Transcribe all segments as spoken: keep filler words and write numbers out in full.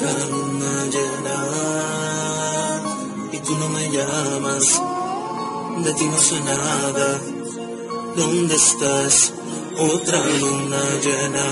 otra luna llena y tú no me llamas, de ti no sé nada. ¿Dónde estás? Otra luna llena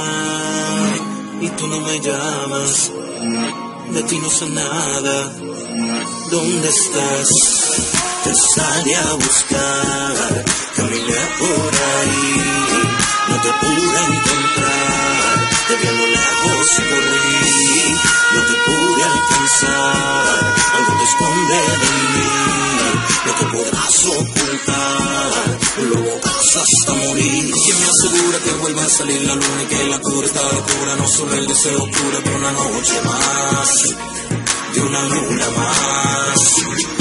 y tú no me llamas, de ti no sé nada. ¿Dónde estás? Te salí a buscar, caminé por ahí, no te pude encontrar, te vi a lo lejos y corrí, no te pude alcanzar, algo te esconde de mí, no te podrás ocultar, luego vas hasta morir. ¿Quién me asegura que vuelva a salir la luna y que la cura esta locura? No solo el deseo cura por una noche más, de una luna más.